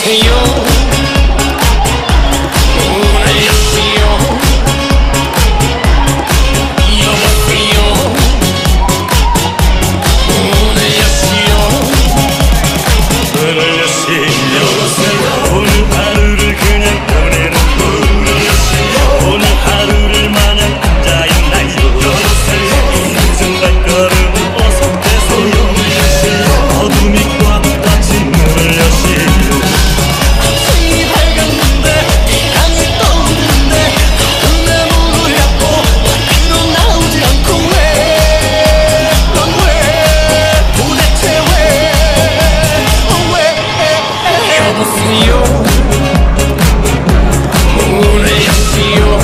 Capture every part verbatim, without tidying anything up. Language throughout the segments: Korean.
여보세요. 문을 여시오. 여보세요. 문을 여시오. 문을 여시오. 오늘 하루를 그냥 보내는 문을 여시오. 오늘 하루를 마냥 앉아있나요. 늦은 발걸음 어서 떼세요. 어둠이 꽉 닫힌 문을 여시오. 아침이 밝았는데 태양이 떠오르는데 내 문을 닫고 밖으로 나오지 않고 왜? 넌 왜? 도대체 왜? 왜? 여보세요. 문을 여시오.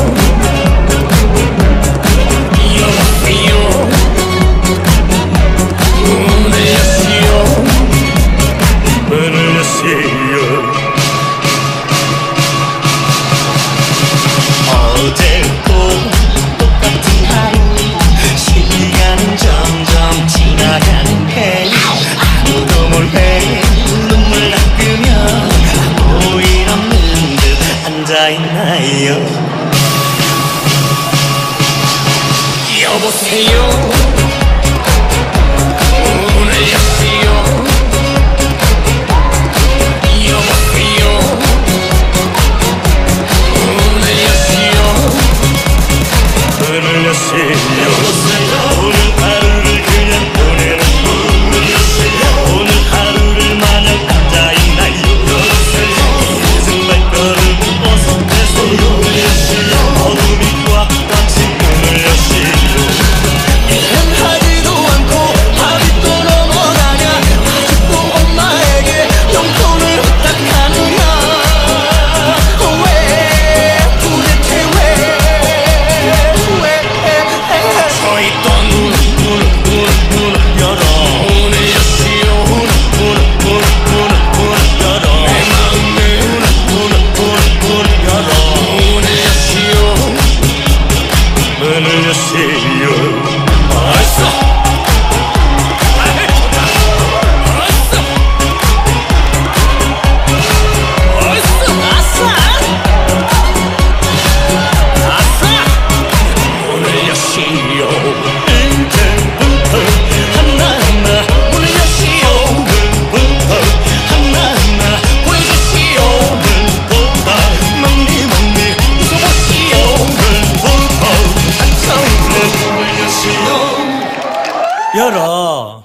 여보세요. 문을 여시오. 문을 여시오. 어제도 똑같은 하루 시간은 점점 지나가는데 아무도 몰래 눈물 닦으며 아무 일 없는 듯 앉아있나요. 여보세요. 문을 여시오. 여보세요. 문을 여시오. 문을 여시오. 오늘 하루를 그냥 보내는 문을 여시오. 오늘 하루를 마냥 앉아있나요. 늦은 발걸음 어서 떼세요. 어둠이 꽉 닫힌 문을 여시오. 일하지도 않고 밥이 또 넘어가냐. 아직도 엄마에게 용돈을 부탁하느냐. 왜? 도대체 왜? 왜? 서 있던 문, 문, 문, 문 열어. 문을 여시오. 문, 문, 문, 문, 문 열어. 내 마음을 문, 문, 문, 문 열어. 문을 여시오. 문을 여시오. 어서! 어서! 아싸! 아싸! 문을 여시오. 이제부터 하나하나 문을 여시오. 오늘부터 하나하나 보여주시오. 오늘보다 먹니 먹니 웃어보시오. 오늘부터 처음에 문을 여시오. 열어.